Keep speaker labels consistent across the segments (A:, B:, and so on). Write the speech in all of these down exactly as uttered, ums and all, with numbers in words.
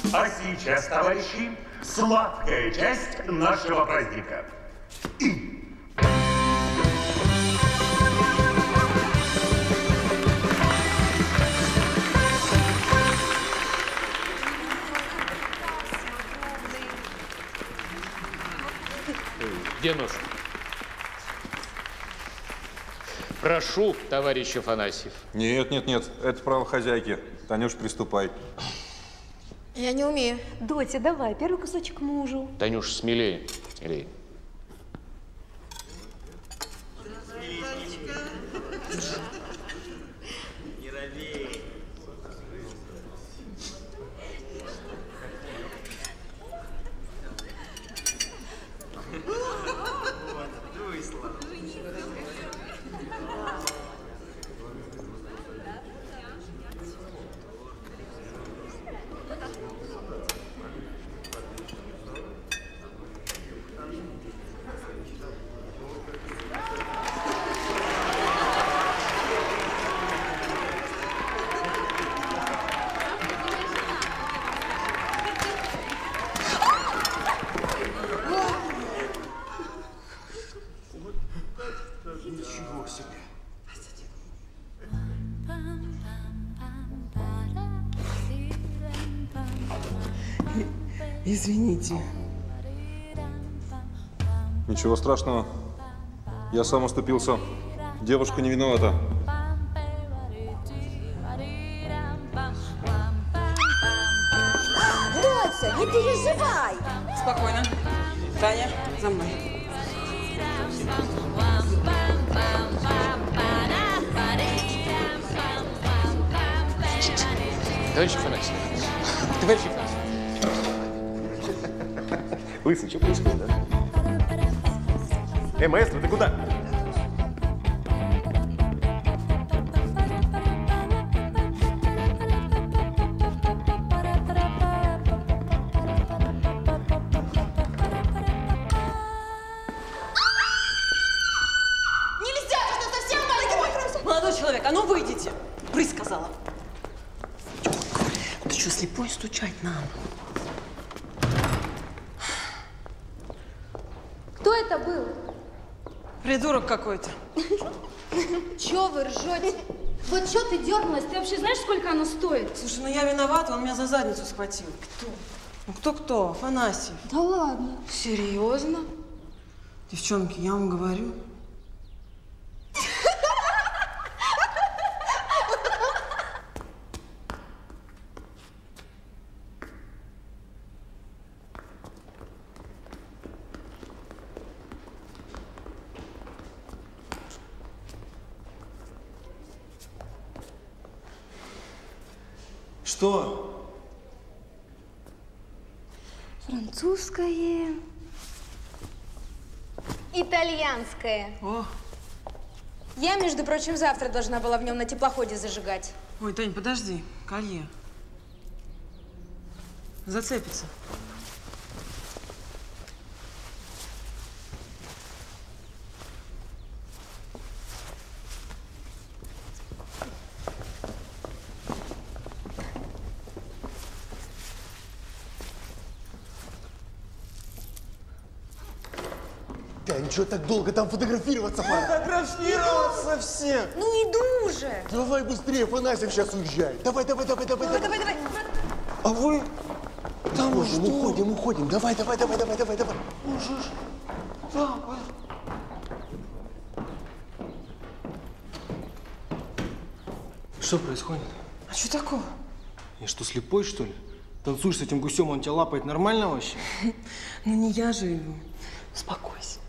A: А сейчас, товарищи, сладкая часть нашего праздника.
B: Где нож? Прошу, товарищ Афанасьев.
C: Нет, нет, нет, это право хозяйки. Танюш, приступай.
D: Я не умею.
E: Дотя, давай, первый кусочек мужу.
B: Танюш, смелее, смелее.
F: Не робей. Вот, дуй, слава.
G: Ничего себе.
H: Извините.
C: Ничего страшного. Я сам оступился. Девушка не виновата.
E: Дотя, не переживай.
H: Спокойно. Таня, за мной.
B: Товарищ Афанасьев. Товарищ Афанасьев.
A: Лысый, что происходит, да? Эй, маэстро, ты куда?
E: Нельзя, ты что, совсем маленький?
H: Молодой человек, а ну выйдите. Брысь, сказала. Ты что, слепой стучать нам?
D: Кто это был?
H: Придурок какой-то.
D: Чё вы ржете? Вот чё ты дернулась? Ты вообще знаешь, сколько оно стоит?
H: Слушай, ну я виновата, он меня за задницу схватил. Кто? Ну кто-кто? Афанасьев.
D: Да ладно.
H: Серьезно? Девчонки, я вам говорю.
G: Что?
D: Французское. Итальянское.
H: О.
D: Я, между прочим, завтра должна была в нем на теплоходе зажигать.
H: Ой, Тань, подожди. Колье. Зацепится.
G: Да ничего так долго там фотографироваться пора.
H: Фотографироваться все.
D: Ну иду уже.
G: Давай быстрее, Афанасьев сейчас уезжает. Давай, давай, давай, давай,
D: Давай, давай, давай.
G: А вы?
H: Там
G: Уходим, уходим, уходим. Давай, давай, давай, давай, давай, давай.
H: Можешь. Давай.
I: Что происходит?
H: А что такого?
I: Я что, слепой, что ли? Танцуешь с этим гусем, он тебя лапает нормально вообще?
H: Ну не я же его. Успокойся.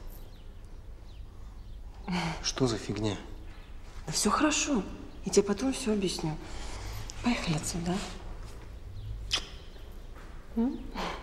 I: Что за фигня?
H: Да все хорошо. Я тебе потом все объясню. Поехали отсюда. М?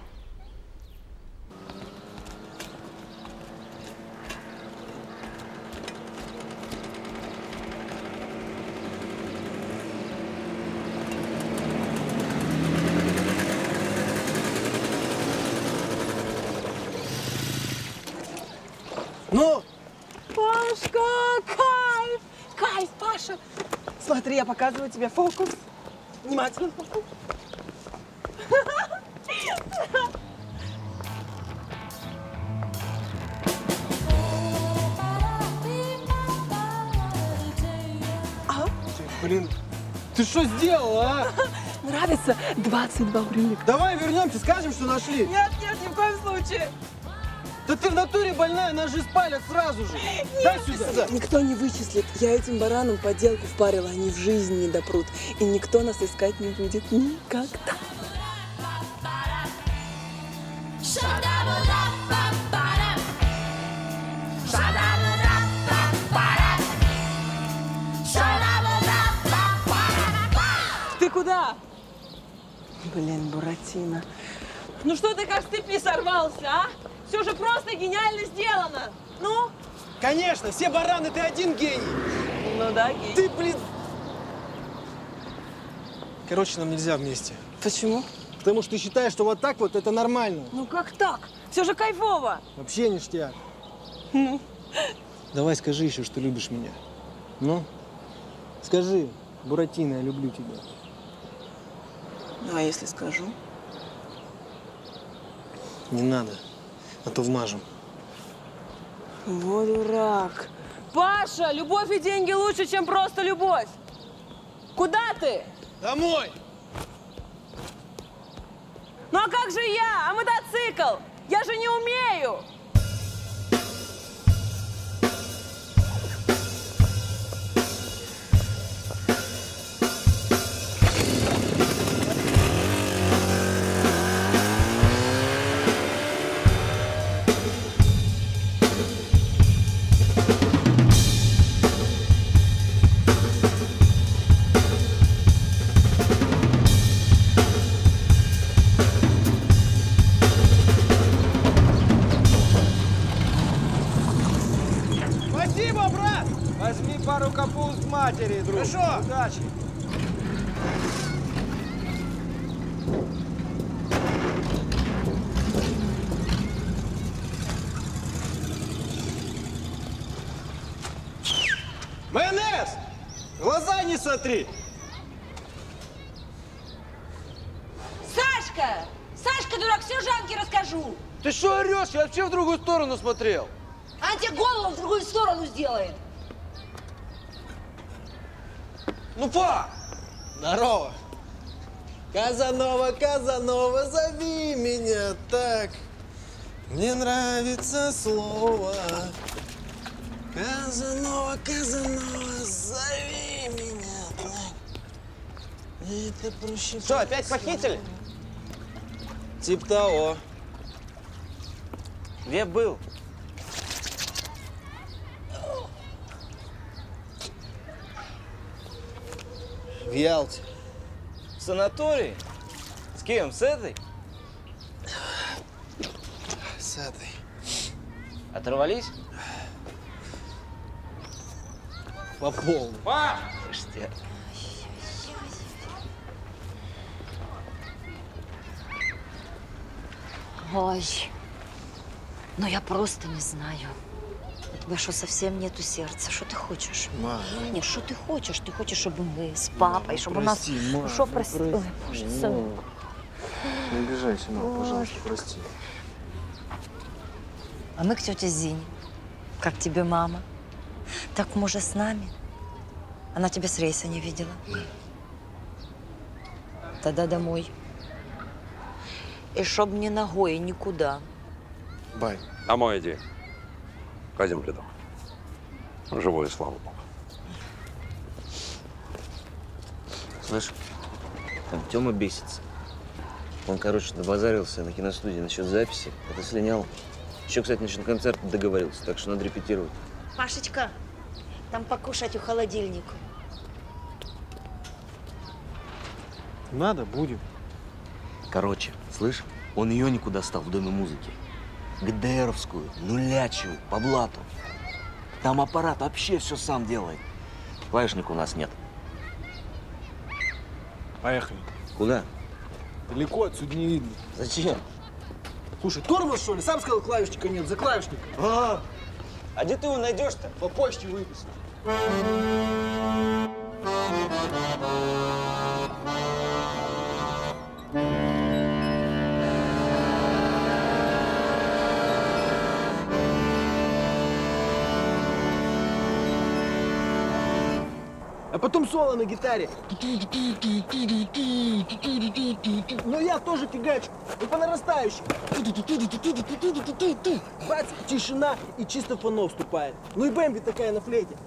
G: Ну?
H: Пашка, кайф! Кайф, Паша! Смотри, я показываю тебе фокус. Внимательно.
I: Блин, ты что сделала, а?
H: Нравится двадцать два брюлика.
I: Давай вернемся, скажем, что нашли.
H: Нет, нет, ни в коем случае.
I: Да ты в натуре больная, нас же спалят сразу же. Дай сюда.
H: Никто не вычислит. Я этим баранам подделку впарила, они в жизни не допрут. И никто нас искать не будет никогда. Ты куда? Блин, Буратино. Ну что ты как с цепи сорвался, а? Все же просто гениально сделано. Ну?
I: Конечно, все бараны, ты один гений.
H: Ну да, гений.
I: Ты, блин. Короче, нам нельзя вместе.
H: Почему?
I: Потому что ты считаешь, что вот так вот это нормально.
H: Ну как так? Все же кайфово.
I: Вообще ништяк.
H: Ну?
I: Давай скажи еще, что любишь меня. Ну? Скажи, Буратино, я люблю тебя.
H: Ну, а если скажу?
I: Не надо, а то вмажем.
H: Вот дурак. Паша, любовь и деньги лучше, чем просто любовь. Куда ты?
I: Домой!
H: Ну а как же я? А мотоцикл? Я же не умею.
I: Спасибо, брат! Возьми пару капуст матери, друг. Хорошо. Удачи. Майонез! Глаза не сотри!
E: Сашка! Сашка, дурак, все Жанке расскажу.
I: Ты что орешь? Я вообще в другую сторону смотрел.
E: Она тебе голову в другую сторону сделает.
I: Ну, па! Здорово! Казанова, Казанова, зови меня так. Мне нравится слово. Казанова, Казанова, зови меня так. Это проще. Что, опять похитили? Тип того. Где был? В Ялте.
J: В санатории? С кем? С этой?
I: С этой.
J: Оторвались?
I: По полной.
J: Па! Пуштяк.
E: Ой, ну я просто не знаю. У тебя что, совсем нету сердца? Что ты хочешь?
I: Ма, ну...
E: Нет, что ты хочешь? Ты хочешь, чтобы мы с папой,
I: ну,
E: чтобы
I: прости,
E: у нас...
I: ма,
E: Ну что,
I: ну,
E: прости?
I: прости.
E: Ой, боже, сынок.
I: Не обижайся, мама, пожалуйста, прости.
E: А мы к тете Зине. Как тебе мама? Так, может, с нами? Она тебя с рейса не видела. Тогда домой. И чтоб ни ногой, никуда.
I: Бай.
K: Домой иди. К земле. Живой, слава богу.
J: Слышь, там Тёма бесится. Он, короче, добазарился на киностудии насчет записи. Это слинял. Еще, кстати, насчет концерта договорился, так что надо репетировать.
E: Пашечка, там покушать у холодильника.
I: Надо, будем.
J: Короче, слышь, он ее никуда стал в Доме музыки. ГДРовскую, нулячую, по блату. Там аппарат вообще все сам делает. Клавишника у нас нет.
I: Поехали.
J: Куда?
I: Далеко отсюда не видно.
J: Зачем?
I: Слушай, тормоз, что ли? Сам сказал, клавишника нет, за клавишника.
J: А, а где ты его найдешь-то?
I: По почте выписал. А потом соло на гитаре. Но я тоже фигачу. И по нарастающей. Бац, тишина, и чисто фоно вступает. Ну и Бэмби такая на флейте.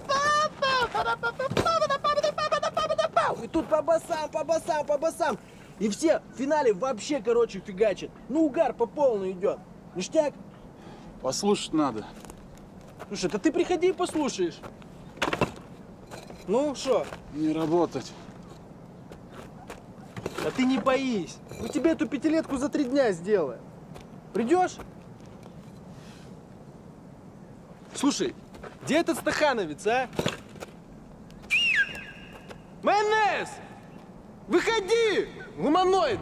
I: И тут по басам, по басам, по басам. И все в финале вообще, короче, фигачат. Ну, угар по полной идет. Ништяк.
L: Послушать надо.
I: Слушай, да ты приходи и послушаешь. Ну, что?
L: Не работать.
I: Да ты не боись. Мы тебе эту пятилетку за три дня сделаем. Придешь? Слушай, где этот стахановец, а? Майонез! Выходи! Гуманоид!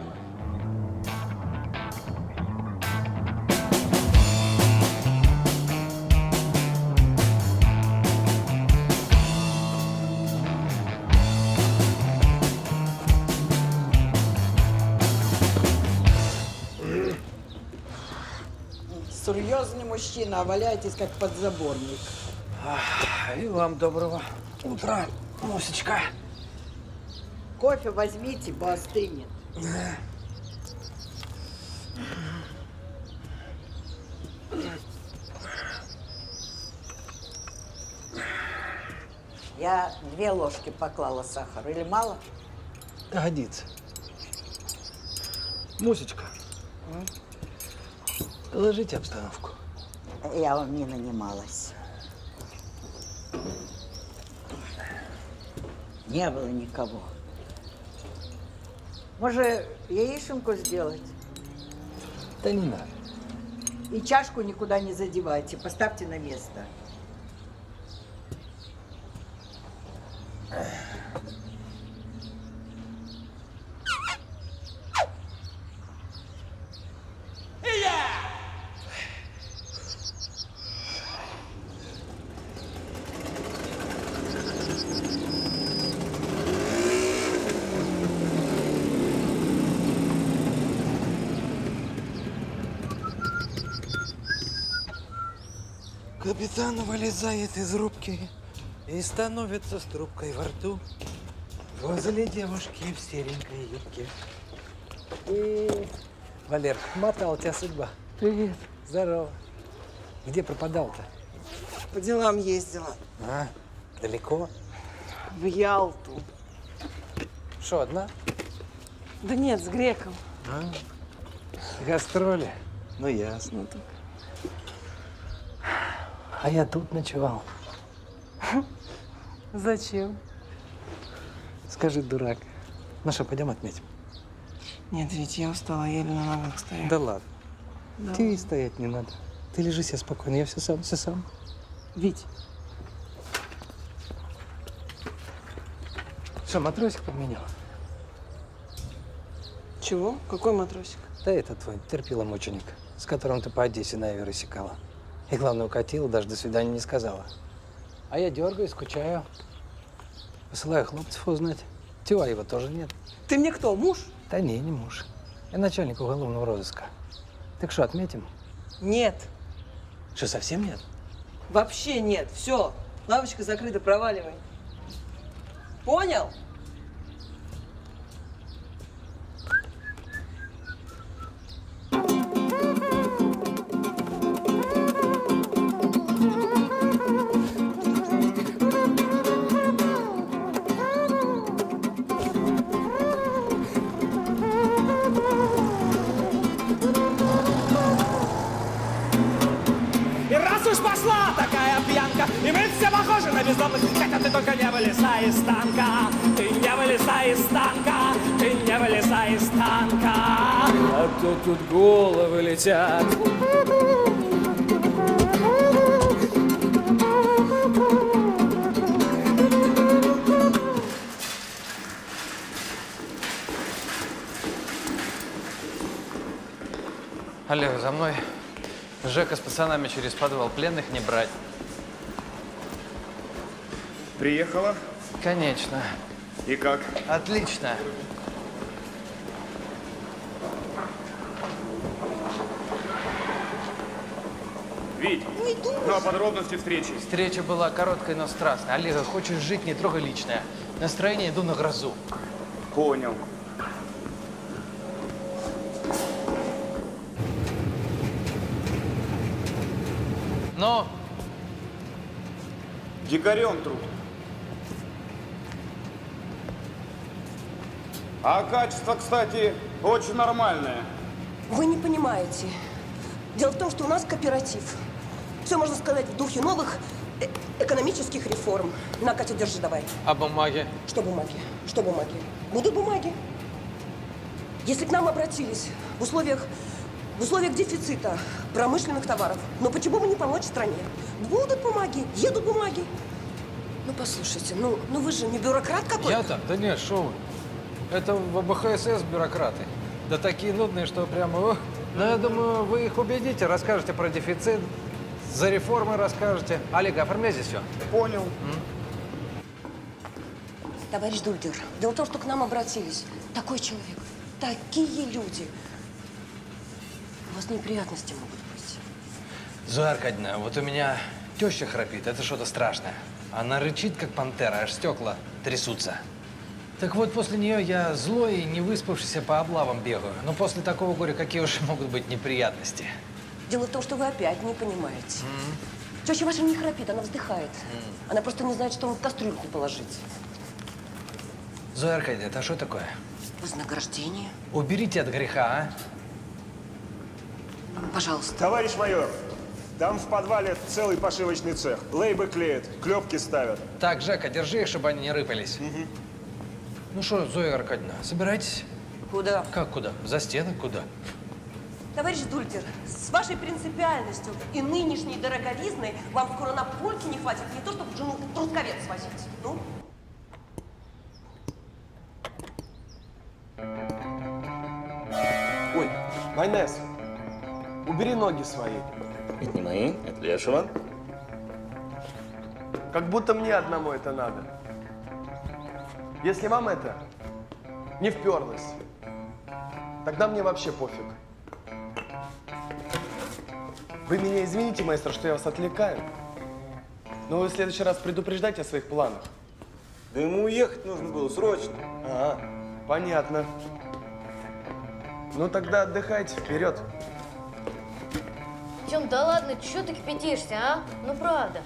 M: Серьезный мужчина, а валяетесь как подзаборник.
N: И вам доброго утра, Мусечка.
M: Кофе возьмите, бо остынет. Я две ложки поклала сахара. Или мало?
N: Годится. Мусечка,
M: М?
N: доложите обстановку.
M: Я вам не нанималась. Не было никого. Может, яишенку сделать?
N: Да не надо.
M: И чашку никуда не задевайте, поставьте на место.
N: Капитан вылезает из рубки и становится с трубкой во рту возле девушки в серенькой юбке. И... Валер, мотал тебя судьба. Привет. Здорово. Где пропадал-то?
H: По делам ездила.
N: А, далеко?
H: В Ялту.
N: Что, одна?
H: Да нет, с греком.
N: А, гастроли? Ну, ясно.
H: Ну, так.
N: А я тут ночевал.
H: Зачем?
N: Скажи, дурак. Ну что, пойдем отметим?
H: Нет, ведь я устала, еле на ногах стою.
N: Да ладно.
H: Да.
N: Тебе и стоять не надо. Ты лежи себе спокойно, я все сам, все сам.
H: Вить.
N: Что, матросик подменил?
H: Чего? Какой матросик?
N: Да это твой терпиломученик, с которым ты по Одессе на Эве рассекала. И главное, укатила, даже до свидания не сказала. А я дергаю, скучаю. Посылаю хлопцев узнать. Тела его тоже нет.
H: Ты мне кто, муж?
N: Да не, не муж. Я начальник уголовного розыска. Так что, отметим?
H: Нет.
N: Что, совсем нет?
H: Вообще нет. Все. Лавочка закрыта, проваливай. Понял?
O: Пошла такая пьянка, и мы все похожи на бездомных. Хотя ты только не вылезай из танка, ты не вылезай из танка, ты не вылезай из танка. А то тут головы летят.
P: Алло, за мной. Жека с пацанами через подвал, пленных не брать.
Q: Приехала?
P: Конечно.
Q: И как?
P: Отлично.
Q: Вить,
M: не думаешь?
Q: Ну а подробности встречи?
P: Встреча была короткой, но страстной. Олега, хочешь жить, не трогай личное. Настроение иду на грозу.
Q: Понял.
P: Но
Q: Дикарем труд. А качество, кстати, очень нормальное.
M: Вы не понимаете. Дело в том, что у нас кооператив. Все, можно сказать, в духе новых э экономических реформ. На, Катя, держи давай.
P: А бумаги?
M: Что бумаги? Что бумаги? Будут бумаги. Если к нам обратились в условиях, в условиях дефицита промышленных товаров, но почему бы не помочь стране? Будут бумаги, едут бумаги. Ну, послушайте, ну, ну вы же не бюрократ какой-то.
P: Я-то? Да нет, шо вы. Это в бэ ха эс эс бюрократы. Да такие нудные, что прямо... Ох. Но я думаю, вы их убедите, расскажете про дефицит, за реформы расскажете. Олег, оформляй здесь все.
Q: Понял.
P: М?
M: Товарищ Дульдер, дело в том, что к нам обратились. Такой человек, такие люди. У вас неприятности могут быть.
P: Зоя Аркадьевна, вот у меня теща храпит, это что-то страшное. Она рычит, как пантера, аж стекла трясутся. Так вот, после нее я злой и не выспавшийся по облавам бегаю. Но после такого горя какие уж могут быть неприятности?
M: Дело в том, что вы опять не понимаете.
P: Mm.
M: Теща ваша не храпит, она вздыхает.
P: Mm.
M: Она просто не знает, что в кастрюльку положить.
P: Зоя Аркадьевна, это что такое?
M: Вознаграждение.
P: Уберите от греха, а?
M: Пожалуйста.
R: Товарищ майор, там в подвале целый пошивочный цех. Лейбы клеят, клепки ставят.
P: Так, Жека, держи их, чтобы они не рыпались.
R: Угу.
P: Ну что, Зоя Аркадьевна, собирайтесь?
M: Куда?
P: Как куда? За стены? Куда?
M: Товарищ Дульдер, с вашей принципиальностью и нынешней дороговизной вам скоро на пульте не хватит не то, чтобы жену в Трусковец возить. Ну?
I: Ой, майонез, убери ноги свои.
J: Это не мои, это Лешего.
I: Как будто мне одному это надо. Если вам это не вперлось, тогда мне вообще пофиг. Вы меня извините, маэстро, что я вас отвлекаю, но вы в следующий раз предупреждайте о своих планах.
J: Да ему уехать нужно было срочно.
I: А, понятно. Ну тогда отдыхайте, вперед.
S: Тём, да ладно, чё ты кипятишься, а? Ну правда.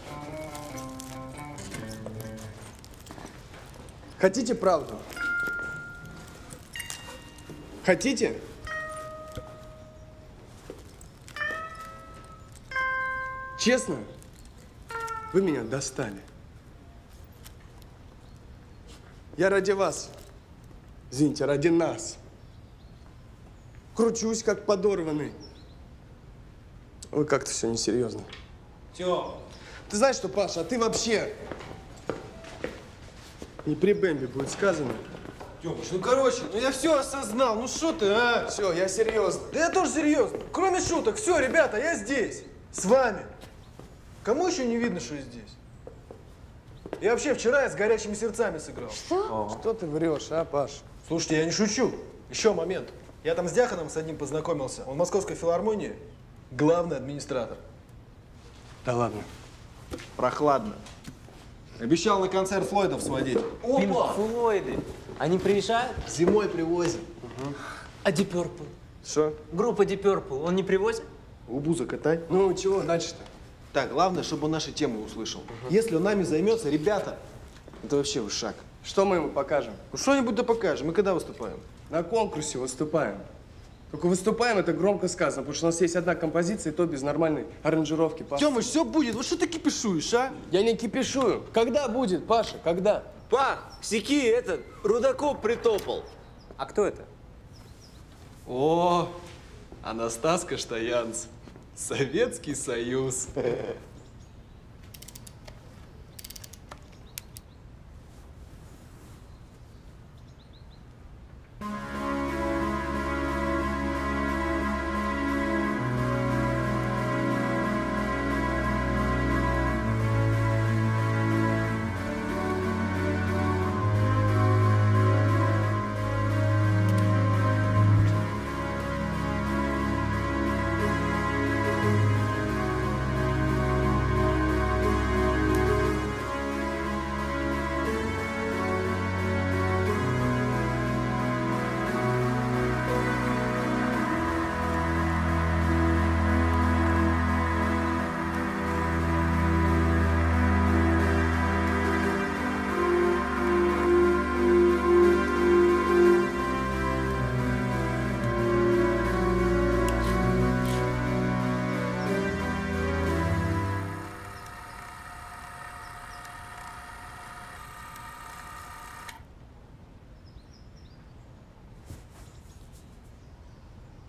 I: Хотите правду? Хотите? Честно? Вы меня достали. Я ради вас, извините, ради нас, кручусь, как подорванный. Ой, как-то все несерьезно.
N: Тём.
I: Ты знаешь что, Паша, а ты вообще... Не при Бэмби будет сказано.
N: Тёмыч, ну короче, ну я все осознал, ну что ты, а?
I: Все, я серьезно.
N: Да я тоже серьезно. Кроме шуток, все, ребята, я здесь, с вами. Кому еще не видно, что я здесь? Я вообще вчера с горячими сердцами сыграл.
S: Что?
I: Что ты врешь, а, Паш?
N: Слушайте, я не шучу. Еще момент. Я там с Дяханом с одним познакомился. Он в Московской филармонии главный администратор.
I: Да ладно.
N: Прохладно. Обещал на концерт Флойдов сводить.
T: Опа! Флойды. Они приезжают?
I: Зимой привозят.
T: Угу. А Deep Purple?
I: Что?
T: Группа Deep Purple, он не привозит?
I: Убу закатай. Ну, чего дальше-то?
N: Так, главное, чтобы он наши темы услышал. Угу. Если он нами займется, ребята, это вообще шаг.
I: Что мы ему покажем?
N: Ну, что-нибудь да покажем. Мы когда выступаем?
I: На конкурсе выступаем. Только выступаем, это громко сказано, потому что у нас есть одна композиция, и то без нормальной аранжировки. Паша.
N: Тёмыч, все будет. Вот что ты кипишуешь, а?
I: Я не кипишую. Когда будет, Паша, когда?
T: Па, сяки, этот, Рудаков притопал. А кто это?
I: О, Анастас Каштаянц. Советский Союз.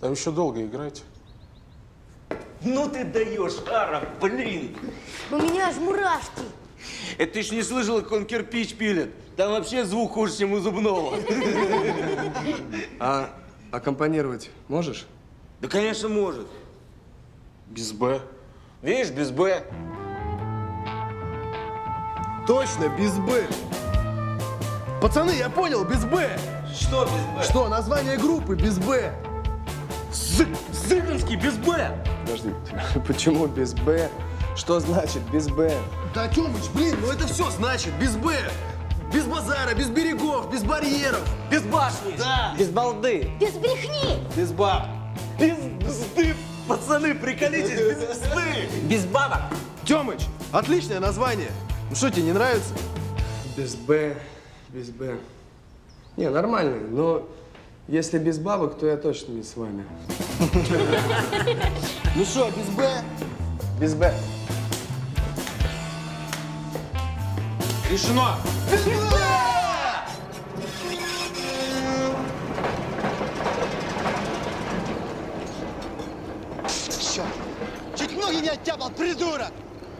L: Там еще долго играть.
J: Ну ты даешь, Ара, блин!
S: У меня аж мурашки.
J: Это ты ж не слышал, как он кирпич пилит. Там вообще звук хуже, чем у зубного.
U: А аккомпанировать можешь?
J: Да, конечно, может.
L: Без Б.
J: Видишь, без Б.
G: Точно, без Б. Пацаны, я понял, без Б.
J: Что без Б?
G: Что, название группы без Б.
J: Зыгорский без Б.
U: Подожди, почему без Б? Что значит без Б?
G: Да, Тёмыч, блин, ну это все значит без Б. Без базара, без берегов, без барьеров.
J: Без башни.
G: Да.
N: Без балды.
S: Без брехни.
J: Без баб. Без бзды. Пацаны, приколитесь, без бзды.
N: Без бабок.
G: Тёмыч, отличное название. Ну что, тебе не нравится?
U: Без Б, без Б. Не, нормально, но если без бабок, то я точно не с вами.
G: Ну что, без Б?
U: Без Б.
G: Решено.
V: Черт! Чуть ноги не оттяпал, придурок!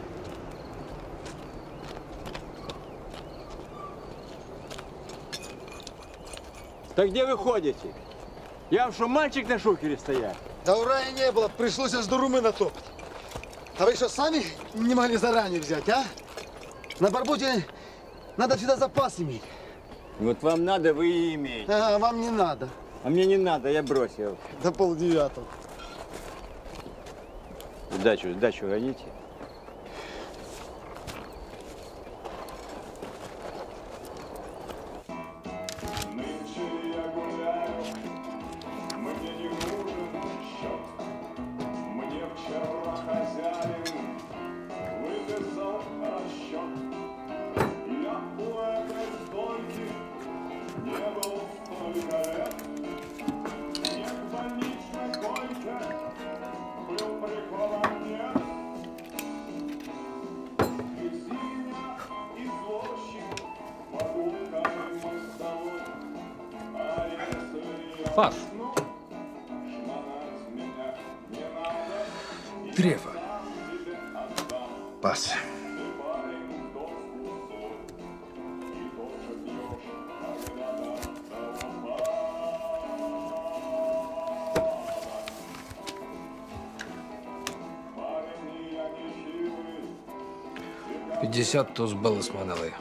I: Так где вы ходите? Я вам что, мальчик на шухере стоять?
V: Да ура и не было, пришлось аж до Румы натопать. А вы что, сами не могли заранее взять, а? На барбуте надо всегда запас иметь.
I: Вот вам надо, вы и имеете.
V: А вам не надо.
I: А мне не надо, я бросил.
V: До полдевятого.
I: Сдачу, сдачу гоните.
P: Пас.
N: Трефа. Пас.
P: пятьдесят туз было сманали.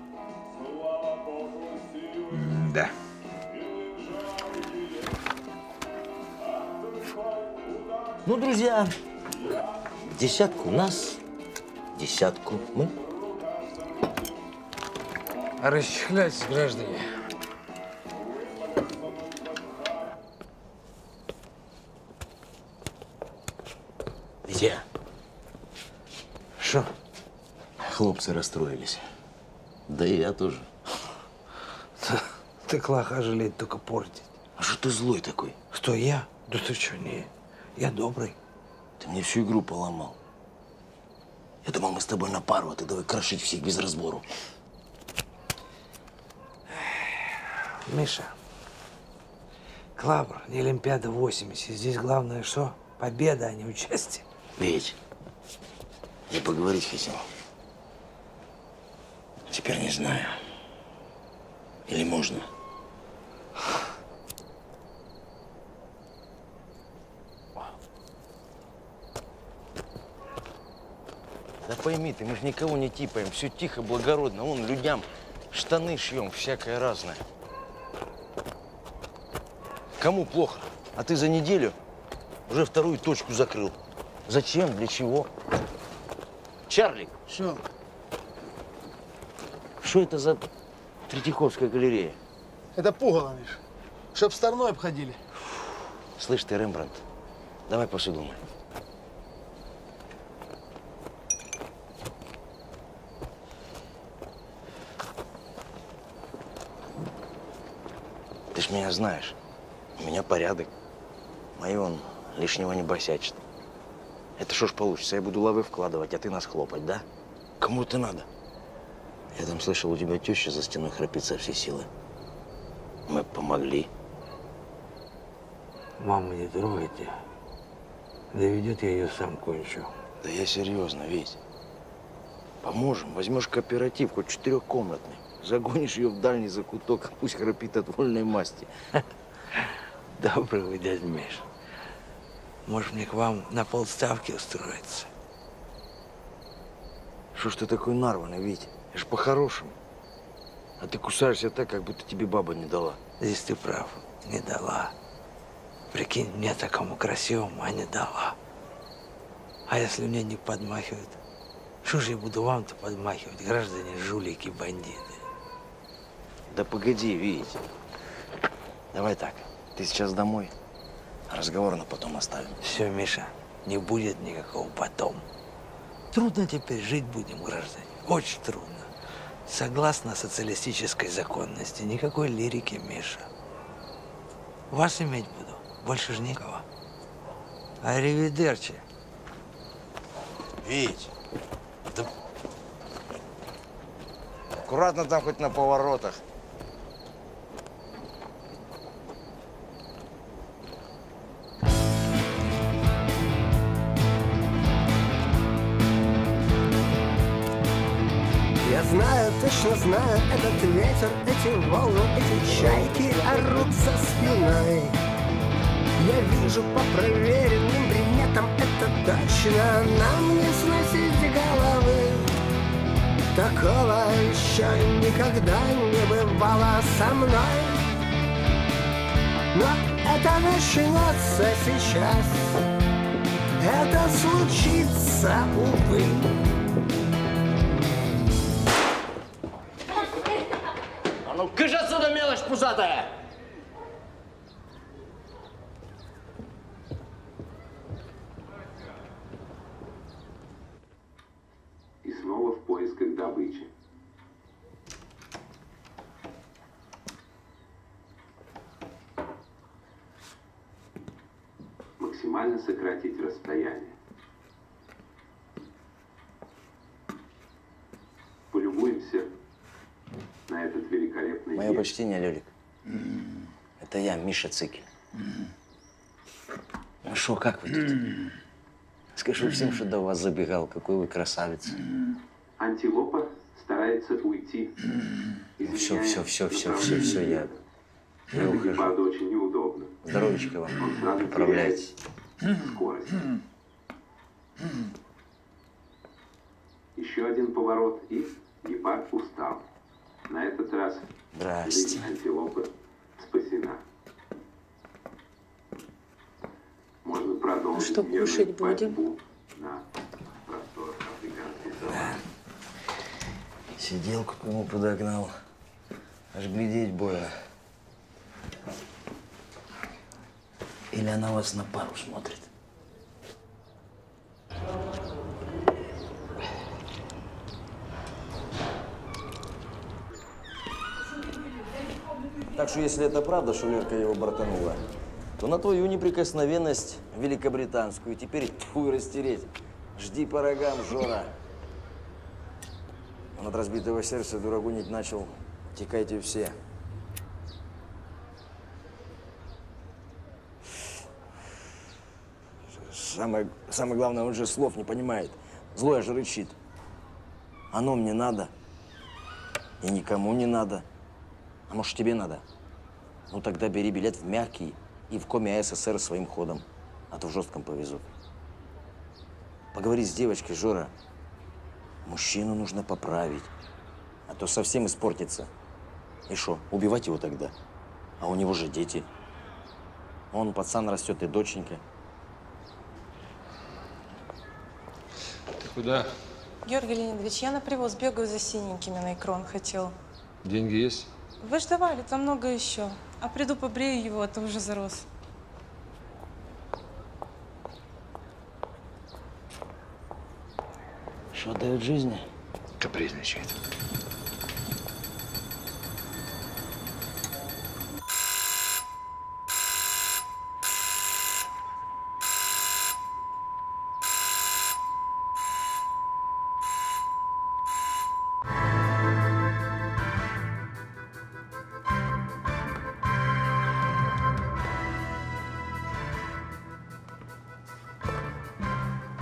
N: Да.
J: Ну, друзья, десятку нас, десятку мы.
P: Расчехляйтесь, граждане.
J: Витя.
P: Что?
J: Хлопцы расстроились. Да и я тоже.
N: Ты лоха жалеть, только портить.
J: А что ты злой такой?
N: Кто, я? Да ты что, не. Я добрый.
J: Ты мне всю игру поломал. Я думал, мы с тобой на пару, а ты давай крошить всех без разбору.
N: Миша, Клабр, не Олимпиада восемьдесят. Здесь главное что? Победа, а не участие.
J: Ведь я поговорить хотел. Теперь не знаю. Или можно? Да пойми ты, мы же никого не типаем. Все тихо, благородно. Вон людям штаны шьем, всякое разное. Кому плохо? А ты за неделю уже вторую точку закрыл. Зачем? Для чего? Чарли!
V: Что?
J: Что это за Третьяковская галерея?
V: Это пугало, Миш. Чтоб стороной обходили.
J: Слышь ты, Рембрандт, давай посуду мой. Ты ж меня знаешь. У меня порядок. Мои он лишнего не босячит. Это что ж получится? Я буду лавы вкладывать, а ты нас хлопать, да? Кому это надо? Я там слышал, у тебя теща за стеной храпит со всей силы. Мы помогли.
N: Маму не трогайте. Доведет, я ее сам кончу.
J: Да я серьезно, Вить. Поможем, возьмешь кооператив, хоть четырехкомнатный. Загонишь ее в дальний закуток, пусть храпит от вольной масти.
N: Добрый вы, дядя Миш. Может, мне к вам на полставки устроиться?
J: Что ж ты такой нарванный, Вить? Я ж по-хорошему. А ты кусаешься так, как будто тебе баба не дала.
N: Здесь ты прав, не дала. Прикинь, мне такому красивому, а не дала. А если мне не подмахивают? Что же я буду вам-то подмахивать, граждане, жулики, бандиты?
J: Да погоди, Вить. Давай так, ты сейчас домой, а разговор на потом оставим.
N: Все, Миша, не будет никакого потом. Трудно теперь жить будем, граждане, очень трудно. Согласно социалистической законности, никакой лирики, Миша. Вас иметь буду, больше же никого. Аривидерчи.
J: Вить, да... аккуратно там хоть на поворотах.
C: Я знаю, точно знаю, этот ветер, эти волны, эти чайки орут за спиной. Я вижу по проверенным приметам, это точно нам не сносить головы. Такого еще никогда не бывало со мной. Но это начнется сейчас, это случится, увы.
J: А ну, кыш отсюда, мелочь пузатая!
F: И снова в поисках добычи. Максимально сократить расстояние. Полюбуемся на этот великолепный
J: Мое
F: вид.
J: почтение, Лёлик. Это я, Миша Цикель. Ну шо, как вы тут? Скажу всем, что до вас забегал. Какой вы красавец.
F: Антилопа старается уйти.
J: Все, все, все, все, все, все, я, я
F: Это
J: ухожу.
F: гепарду очень неудобно.
J: Здоровечко вам.
F: Он сразу
J: Управляйтесь.
F: теряет скорость. Еще один поворот, и гепард устал. На этот раз
J: Здрасте.
F: жизнь антилопы спасена. Можно продолжить
H: Что
F: мирную
H: кушать будем?
F: борьбу на просторах африканской саванны.
J: Сиделку к нему подогнал. Аж глядеть больно. Или она вас на пару смотрит? Так что, если это правда, что Лерка его бортанула, то на твою неприкосновенность великобританскую теперь тьфу и растереть. Жди по рогам, Жора. Он от разбитого сердца дурагунить начал. Текайте все. Самое, самое главное, он же слов не понимает. Злой аж рычит. Оно мне надо. И никому не надо. А может, тебе надо? Ну тогда бери билет в мягкий и в коме АССР своим ходом. А то в жестком повезут. Поговори с девочкой, Жора. Мужчину нужно поправить. А то совсем испортится. И что, убивать его тогда? А у него же дети. Он, пацан, растет, и доченька.
B: Ты куда?
W: Георгий Леонидович, я на привоз бегаю за синенькими на экран хотел.
B: Деньги есть?
W: Вы ж давали, там много еще. А приду побрею его, а то уже зарос.
J: Что дает жизни?
B: Капризничает.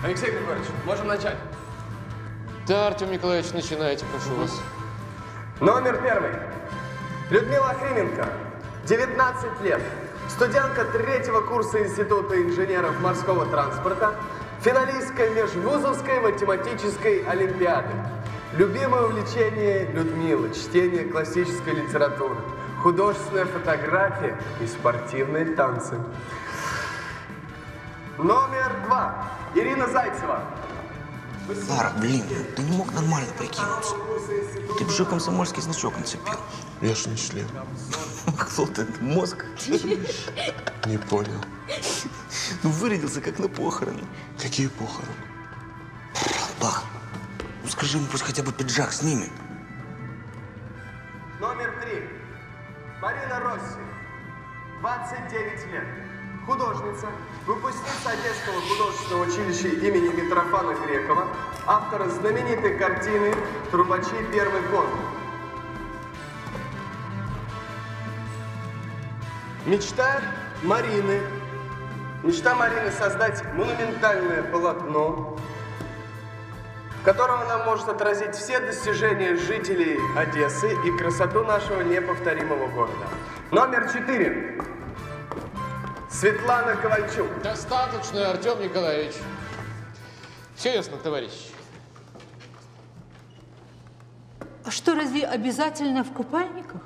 U: Алексей Григорьевич, можем начать.
B: Да, Артем Николаевич, начинайте, прошу вас.
U: Номер первый. Людмила Охрименко, девятнадцать лет. Студентка третьего курса Института инженеров морского транспорта, финалистка межвузовской математической олимпиады. Любимое увлечение Людмилы – чтение классической литературы, художественная фотография и спортивные танцы. Номер два. Ирина Зайцева.
J: Лара, блин, ты не мог нормально прикинуться. Ты бы еще комсомольский значок нацепил.
L: Я ж не член.
J: Кто ты? Мозг?
L: Не понял.
J: Ну, вырядился как на похороны.
L: Какие похороны?
J: Бах, ну скажи ему, пусть хотя бы пиджак снимет.
U: Номер три. Марина Росси, двадцать девять лет. Художница, выпускница Одесского художественного училища имени Митрофана Грекова, автор знаменитой картины «Трубачи. Первый конкурс». Мечта Марины. Мечта Марины создать монументальное полотно, в котором она может отразить все достижения жителей Одессы и красоту нашего неповторимого города. Номер четыре. Светлана Ковальчук.
B: Достаточно, Артем Николаевич. Все ясно, товарищ.
A: А что, разве обязательно в купальниках?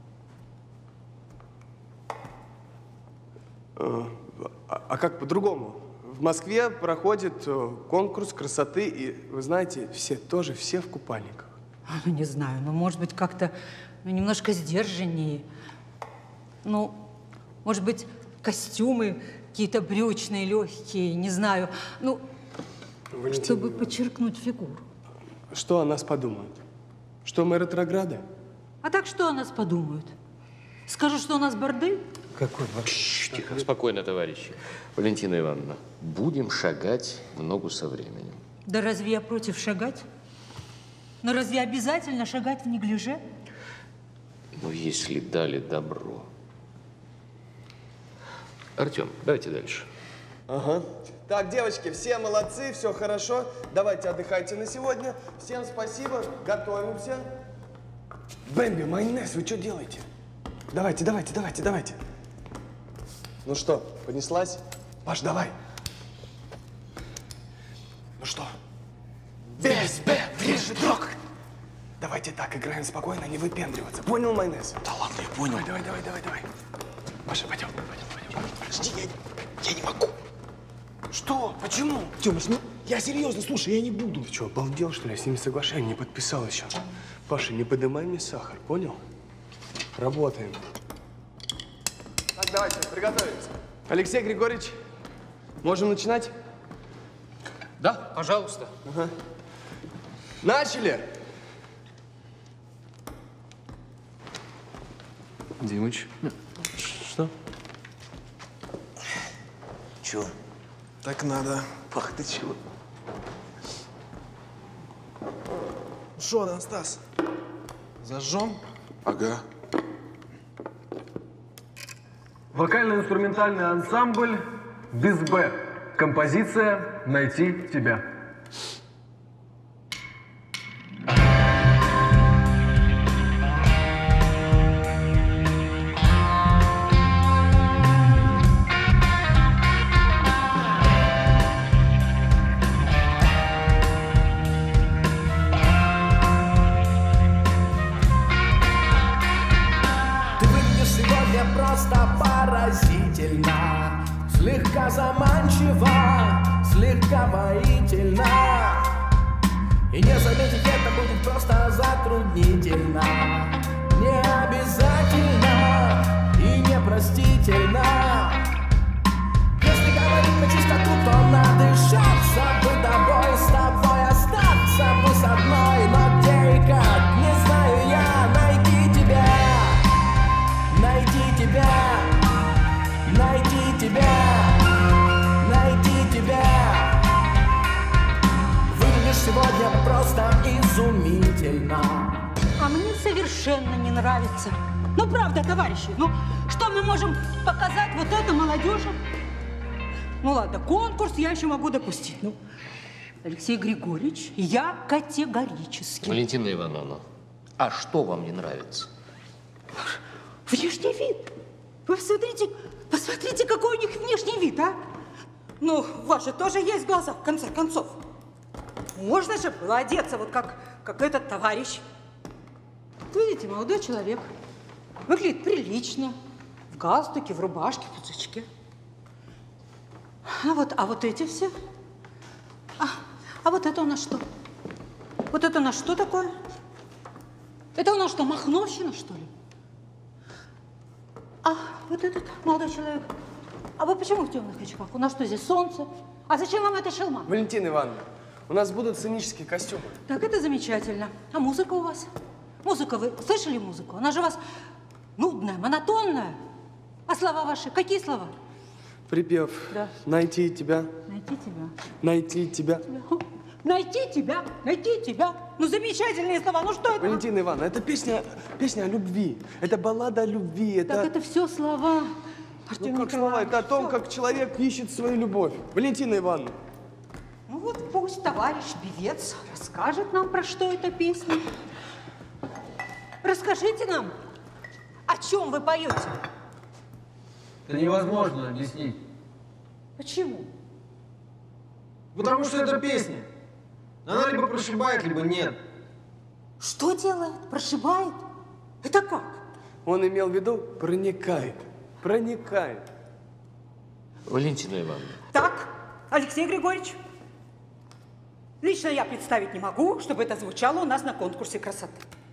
U: А, а как по-другому? В Москве проходит конкурс красоты, и, вы знаете, все тоже, все в купальниках.
A: Ну, не знаю, ну, может быть, как-то ну, немножко сдержаннее. Ну, может быть, костюмы какие-то брючные, легкие, не знаю. Ну,
U: Валентин,
A: чтобы подчеркнуть фигуру.
U: Что о нас подумают? Что мы ретрограды?
A: А так что о нас подумают? Скажут, что у нас бордель?
U: Какой
B: Тише, тихо, спокойно, товарищи. Валентина Ивановна, будем шагать в ногу со временем.
A: Да разве я против шагать? Но разве обязательно шагать в неглиже?
B: Ну, если дали добро. Артем, давайте дальше.
U: Ага. Так, девочки, все молодцы, все хорошо. Давайте отдыхайте на сегодня. Всем спасибо, готовимся. Бэмби, майонез, вы что делаете? Давайте, давайте, давайте, давайте. Ну что, понеслась? Паш, давай. Ну что? Весь Б, врежь дрог. Давайте так, играем спокойно, не выпендриваться. Понял, майонез?
J: Да ладно, я понял.
U: Давай, давай, давай, давай. Паша, пойдем, пойдем, пойдем.
J: Подожди, я, я не могу.
U: Что? Почему?
V: Тёмыч, ну я серьезно, слушай, я не буду.
U: Ты что, обалдел, что ли? Я с ними соглашение не подписал еще. Паша, не подымай мне сахар, понял? Работаем. Так, давайте, приготовиться. Алексей Григорьевич, можем начинать?
B: Да, пожалуйста.
U: Ага. Начали!
L: Димыч.
U: Что?
J: Чего?
U: Так надо.
J: Пах, ты чего?
I: Что, Анастас, зажжем?
L: Ага.
D: Вокально-инструментальный ансамбль «Без Б». Композиция «Найти тебя».
O: Просто поразительно, слегка заманчиво, слегка воительно. И не заметить это будет просто затруднительно, не обязательно и непростительно. Если говорить на чистоту, то надышаться бы тобой, с тобой остаться бы с одной, но где и как, не знаю я, найти тебя. Найти тебя, найти тебя, найти тебя. Выглядишь сегодня просто изумительно.
A: А мне совершенно не нравится. Ну, правда, товарищи, ну, что мы можем показать вот это молодежи? Ну ладно, конкурс я еще могу допустить. Ну, Алексей Григорьевич, я категорически.
B: Валентина Ивановна, а что вам не нравится?
A: Внешний вид. Вы посмотрите, посмотрите, какой у них внешний вид, а? Ну, у вас же тоже есть глаза, в конце концов. Можно же было одеться вот как, как этот товарищ. Видите, молодой человек. Выглядит прилично. В галстуке, в рубашке, в пиджачке. А вот, а вот эти все. А, а вот это у нас что? Вот это у нас что такое? Это у нас что, махновщина, что ли? А вот этот молодой человек. А вы почему в темных очках? У нас что, здесь солнце? А зачем вам эта шелма?
U: Валентина Ивановна, у нас будут сценические костюмы.
A: Так, это замечательно. А музыка у вас? Музыка, вы слышали музыку? Она же у вас нудная, монотонная. А слова ваши? Какие слова?
U: Припев.
A: Да.
U: Найти тебя.
A: Найти тебя.
U: Найти тебя.
A: Найти тебя. Найти тебя. Ну, замечательные слова. Ну, что это?
U: Валентина Ивановна, это песня, песня о любви. Это баллада о любви. Это...
A: Так это все слова. Артем
U: Ну, как слова? Это о том, как человек ищет свою любовь. Валентина Ивановна.
A: Ну, вот пусть товарищ певец расскажет нам, про что эта песня. Расскажите нам, о чем вы поете?
P: Это невозможно объяснить.
A: Почему?
P: Потому что это песня. Она либо прошибает, либо нет.
A: Что делает? Прошибает? Это как?
U: Он имел в виду проникает. Проникает.
B: Валентина Ивановна.
A: Так, Алексей Григорьевич, лично я представить не могу, чтобы это звучало у нас на конкурсе красоты.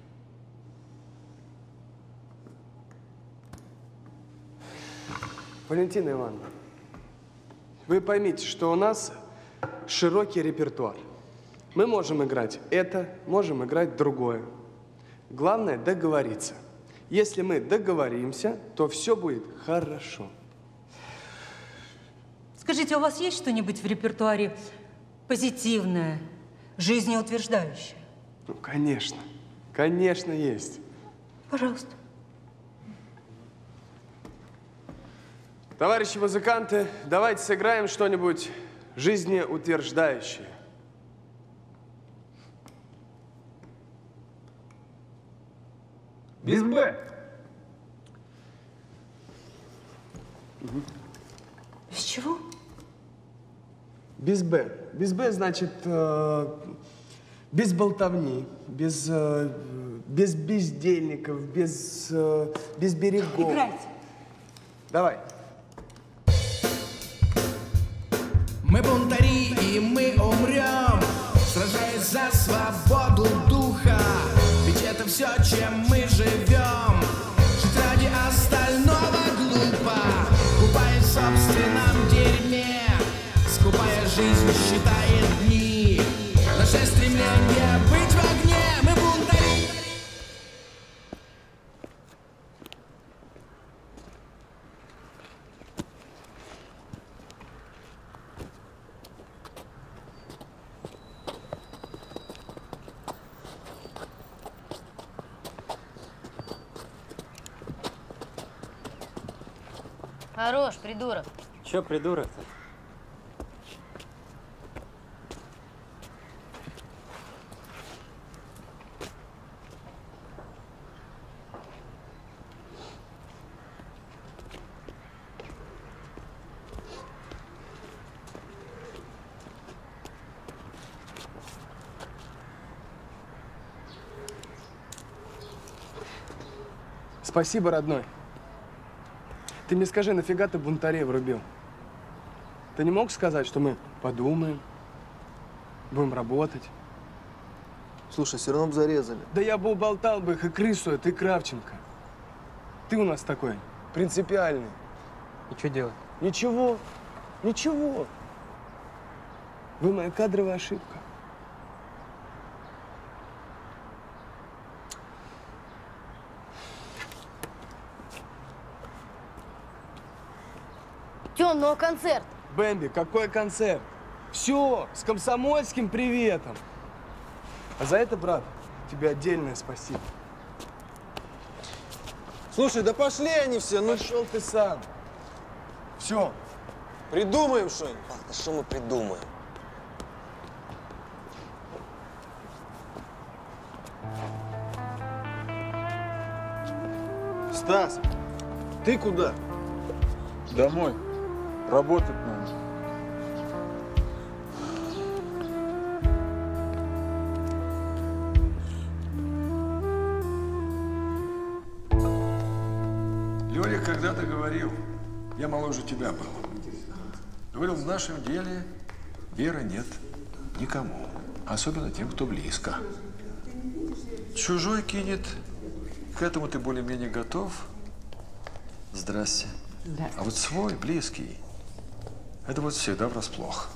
U: Валентина Ивановна, вы поймите, что у нас широкий репертуар. Мы можем играть это, можем играть другое. Главное договориться. Если мы договоримся, то все будет хорошо.
A: Скажите, у вас есть что-нибудь в репертуаре позитивное, жизнеутверждающее?
U: Ну, конечно. Конечно, есть.
A: Пожалуйста.
U: Товарищи музыканты, давайте сыграем что-нибудь жизнеутверждающее.
D: Без Б.
A: Без чего?
U: Без Б. Без Б значит э, без болтовни, без, э, без бездельников, без, э, без берегов.
A: Играйте.
U: Давай.
O: Мы бунтари, и мы умрем, сражаясь за свободу духа. Ведь это все, чем мы живем. Жить ради остального глупо, купаясь в собственном дерьме, скупая жизнь, считая дни. Наше стремление быть в огне, мы бунтари.
E: Хорош, придурок.
T: Че придурок-то?
U: Спасибо, родной. Ты мне скажи, нафига ты бунтарей врубил? Ты не мог сказать, что мы подумаем, будем работать?
I: Слушай, все равно бы зарезали.
U: Да я бы уболтал бы их и крысу, и ты Кравченко. Ты у нас такой принципиальный.
T: И что делать?
U: Ничего, ничего. Вы моя кадровая ошибка.
S: Тём, ну а концерт?
U: Бэмби, какой концерт? Все, с комсомольским приветом. А за это, брат, тебе отдельное спасибо.
I: Слушай, да пошли они все, ну
U: пошел ты сам. Все,
I: Придумаем что-нибудь.
J: Да что мы придумаем?
I: Стас, ты куда?
L: Домой. Работать надо.
K: Лёля когда-то говорил, я моложе тебя был. Говорил, в нашем деле веры нет никому, особенно тем, кто близко. Чужой кинет, к этому ты более-менее готов. Здрасте. А вот свой, близкий, это вот всегда врасплох.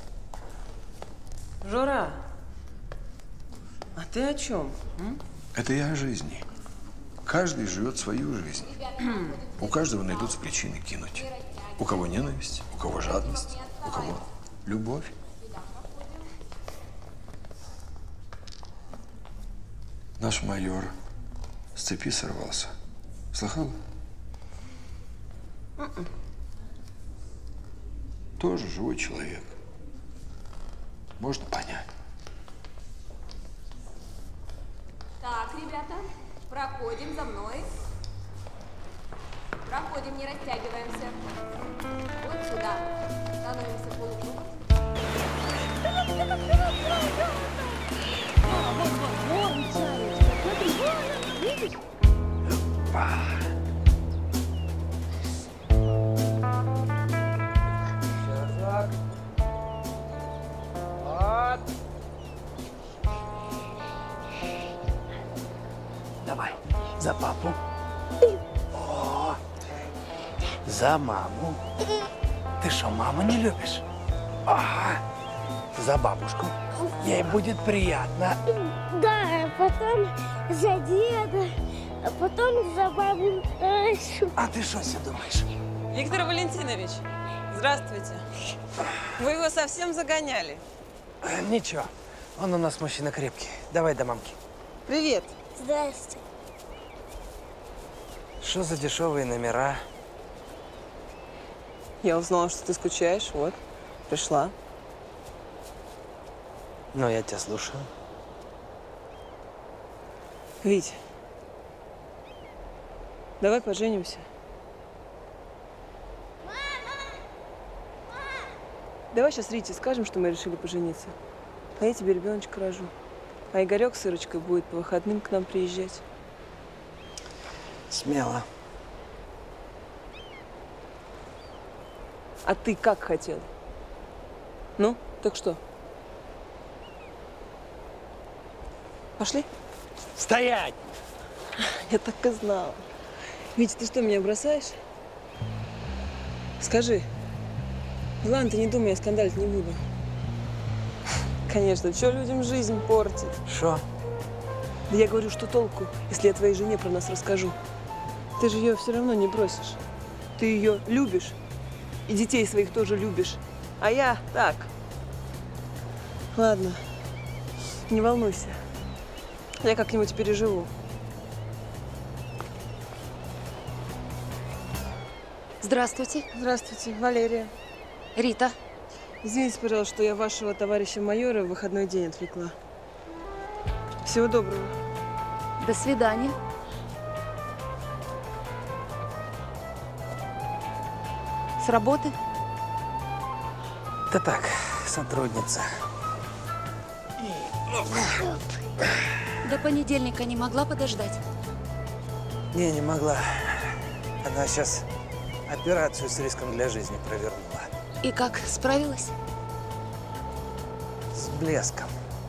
H: Жора, а ты о чем? М?
K: Это я о жизни. Каждый живет свою жизнь. У каждого найдутся причины кинуть. У кого ненависть, у кого жадность, у кого любовь. Наш майор с цепи сорвался. Слыхал?
H: М-м.
K: Тоже живой человек. Можно понять.
Q: Так, ребята, проходим за мной. Проходим, не растягиваемся. Вот сюда. Становимся в полукруг.
N: Вот. Давай, за папу. О, за маму. Ты что, маму не любишь? Ага. За бабушку. Ей будет приятно.
S: Да, потом за деда, а потом за бабу Асю.
N: А ты что себе думаешь?
H: Виктор Валентинович, здравствуйте. Вы его совсем загоняли.
N: Э, Ничего, он у нас мужчина крепкий. Давай до мамки.
H: Привет.
S: Здрасте.
N: Что за дешевые номера?
H: Я узнала, что ты скучаешь. Вот, пришла.
N: Ну, я тебя слушаю.
H: Вить, давай поженимся. Давай сейчас Рите скажем, что мы решили пожениться. А я тебе ребеночка рожу. А Игорек с Ирочкой будет по выходным к нам приезжать.
N: Смело.
H: А ты как хотел? Ну, так что? Пошли?
N: Стоять!
H: Я так и знала. Витя, ты что, меня бросаешь? Скажи. Ладно, ты не думай, я скандалить не буду. Конечно, что людям жизнь портит?
N: Что?
H: Да я говорю, что толку, если я твоей жене про нас расскажу. Ты же ее все равно не бросишь. Ты ее любишь. И детей своих тоже любишь. А я так. Ладно, не волнуйся. Я как-нибудь переживу.
R: Здравствуйте.
H: Здравствуйте, Валерия.
R: Рита.
H: Извините, пожалуйста, что я вашего товарища майора в выходной день отвлекла. Всего доброго.
R: До свидания. С работы?
N: Да так, сотрудница.
R: До понедельника не могла подождать?
N: Не, не могла. Она сейчас операцию с риском для жизни провернула.
R: И как, справилась?
N: С блеском.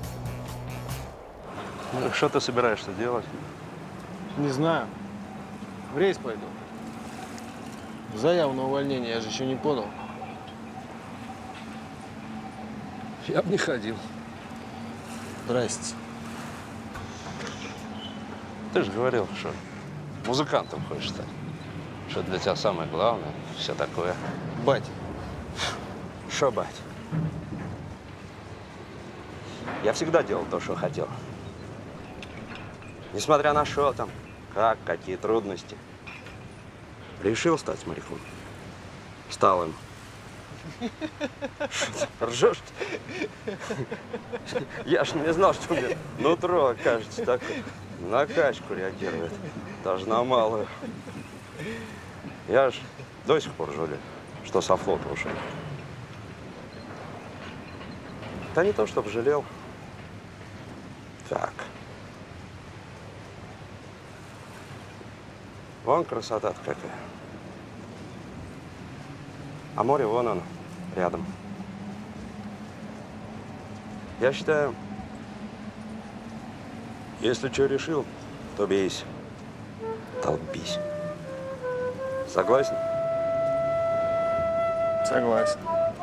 X: Ну, что ты собираешься делать?
I: Не знаю. В рейс пойду. Заяву на увольнение я же еще не подал.
X: Я бы не ходил.
I: Здрасте.
X: Ты же говорил, что музыкантом хочешь стать. Что для тебя самое главное, все такое.
I: Бать.
J: Шо, бать? Я всегда делал то, что хотел. Несмотря на что там, как, какие трудности. Решил стать моряком. Стал им.
X: Ржешь? Я ж не знал, что у меня нутро, окажется, так на качку реагирует. Даже на малую. Я ж до сих пор жалею, что со флота ушел. Да не то, чтобы жалел. Так. Вон красота-то какая. А море вон оно, рядом. Я считаю, если что решил, то бейся, толпись. Согласен?
L: Согласен.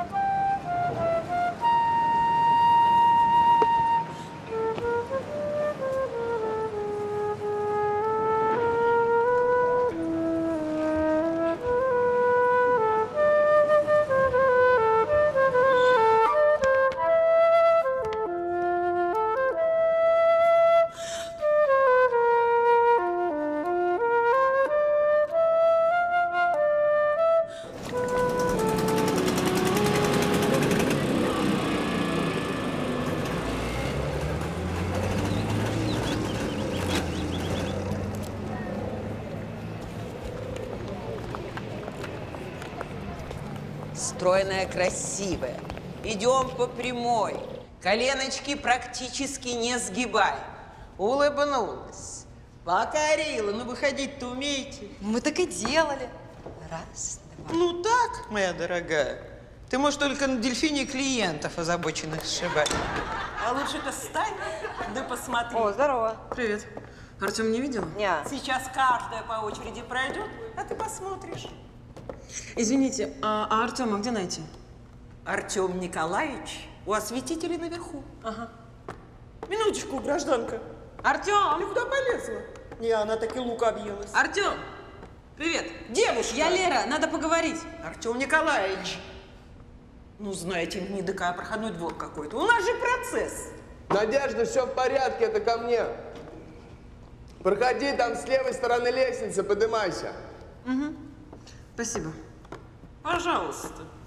C: Стройная, красивая. Идем по прямой. Коленочки практически не сгибай. Улыбнулась. Покорила. Ну, выходить-то умеете?
F: Мы так и делали. Раз, два.
C: Ну так, моя дорогая. Ты можешь только на дельфине клиентов озабоченных сшибать. А лучше-ка встань, да посмотри.
F: О, здорово.
C: Привет. Артем не видел?
F: Нет.
C: Сейчас каждая по очереди пройдет, а ты посмотришь. Извините, а, а Артема где найти? Артем Николаевич у осветителей наверху. Ага. Минуточку, гражданка. Артем! Ты куда полезла? Не, она так и лук объелась. Артем! Привет. Девушка! Я Лера, надо поговорить. Артем Николаевич. Ну, знаете, не ДК, проходной двор какой-то. У нас же процесс.
U: Надежда, все в порядке, это ко мне. Проходи, там с левой стороны лестницы, поднимайся.
C: Угу. Спасибо. Пожалуйста.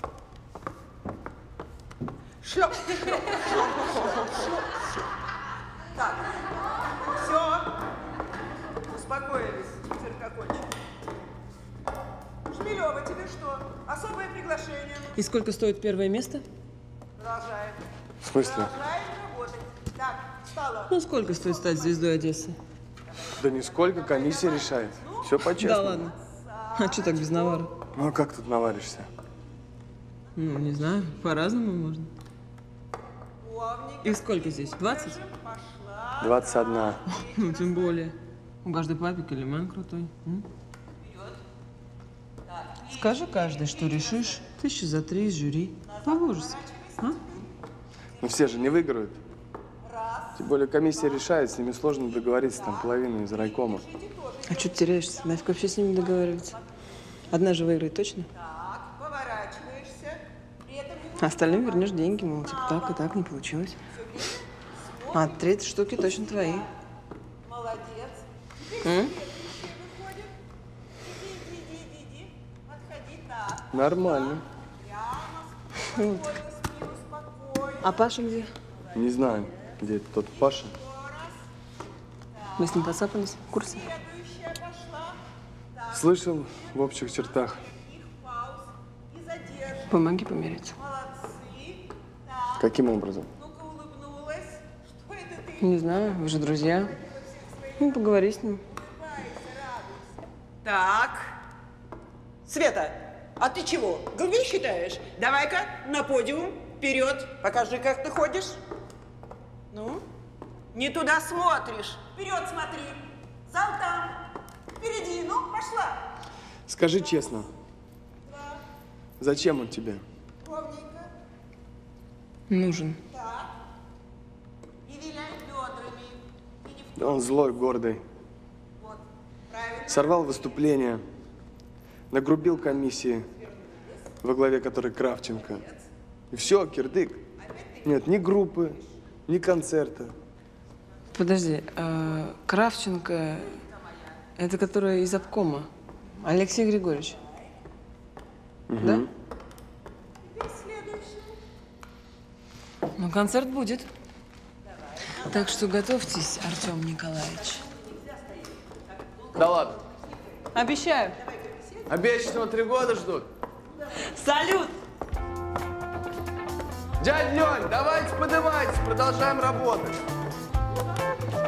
C: Шлеп, шлеп, шлеп, шлеп, шлеп. Так, все. Успокоились, циркокончик. Шмелева, тебе что? Особое приглашение.
H: И сколько стоит первое место?
C: Продолжаем.
L: В смысле?
C: Продолжаем работать. Так, встала.
H: Ну, сколько стоит стать звездой Одессы?
L: Да нисколько, комиссия решает. Все по-честному.
H: Да ладно. А что так без навара?
L: Ну, а как тут наваришься?
H: Ну, не знаю, по-разному можно. И сколько здесь? двадцать?
L: двадцать одна.
H: Ну, тем более. У каждой папик или мэн крутой. М? Скажи каждый, что решишь. Тысячи за три из жюри. Побожься. А?
L: Ну, все же не выиграют. Тем более комиссия решает, с ними сложно договориться, там половина из райкома.
H: А что ты теряешься? Нафиг вообще с ними договариваться? Одна же выиграет точно?
C: Так, поворачиваешься. При этом не
H: А остальным вернешь деньги, мол, типа так и так не получилось. А третьи штуки точно твои.
C: Молодец.
H: М?
L: Нормально.
H: А Паша где?
L: Не знаю, где это тот Паша.
H: Мы с ним поцапались в курсе.
L: Слышал в общих чертах.
H: Помоги помириться.
L: Каким образом?
H: Не знаю, вы же друзья. Ну, поговори с ним.
C: Так. Света, а ты чего, голубей считаешь? Давай-ка на подиум, вперед, покажи, как ты ходишь. Ну, не туда смотришь. Вперед смотри. Зал там. Впереди, ну, пошла.
L: Скажи честно, зачем он тебе?
C: Ровненько.
H: Нужен.
C: Так. И виляй бедрами. И не в...
L: Да он злой, гордый.
C: Вот, правильно.
L: Сорвал выступление, нагрубил комиссии, во главе которой Кравченко. И все, кирдык. Нет ни группы, ни концерта.
H: Подожди, а Кравченко, это который из обкома, Алексей Григорьевич,
L: Угу.
H: да? Ну, концерт будет. Так что готовьтесь, Артем Николаевич.
I: Да ладно.
H: Обещаю.
I: Обещанного три года ждут.
H: Салют!
I: Дядь Лень, давайте поднимайтесь, продолжаем работать.